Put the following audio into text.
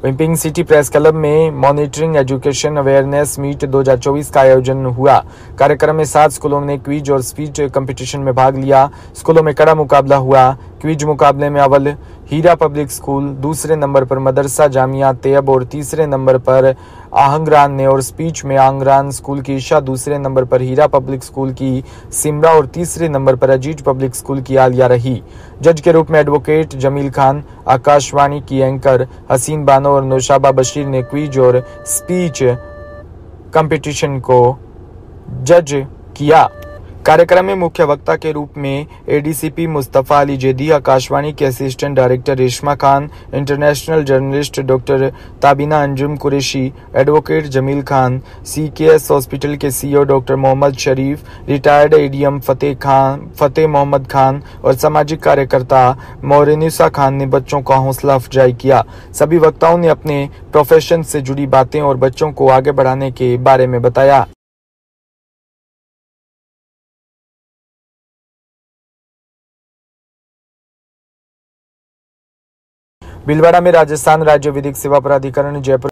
वहीं Pink City Press Club में monitoring education awareness meet 2024 का आयोजन हुआ। कार्यक्रम में 7 स्कूलों ने क्विज और स्पीच कंपटीशन में भाग लिया। स्कूलों में कड़ा मुकाबला हुआ। क्विज मुकाबले में अव्वल हीरा पब्लिक स्कूल, दूसरे नंबर पर मदरसा जामिया तैयब और तीसरे नंबर पर आहंगरान ने और स्पीच में आहंगरान स्कूल की ईशा, दूसरे नंबर पर हीरा पब्लिक स्कूल की सिमरा और तीसरे नंबर पर अजीज पब्लिक स्कूल की आलिया रही। जज के रूप में एडवोकेट जमील खान, आकाशवाणी की एंकर हसीन बानो और नौशाबा बशीर ने क्विज और स्पीच कंपटीशन को जज किया। कार्यक्रम में मुख्य वक्ता के रूप में एडीसीपी मुस्तफा अली जेदी, आकाशवाणी के assistant director Reshma Khan, international journalist doctor Tabina Anjum Qureshi, advocate Jamil Khan, CKS hospital के CEO doctor Mohammad Sharif, retired ADM Fateh Mohammad Khan और सामाजिक कार्यकर्ता मोरनिसा खान ने बच्चों का हौसला अफजाई किया। सभी वक्ताओं ने अपने प्रोफेशन से जुड़ी बातें और बच्चों को आगे बढ़ाने के बारे में बताया। भीलवाड़ा में राजस्थान राज्य विधिक सेवा प्राधिकरण जयपुर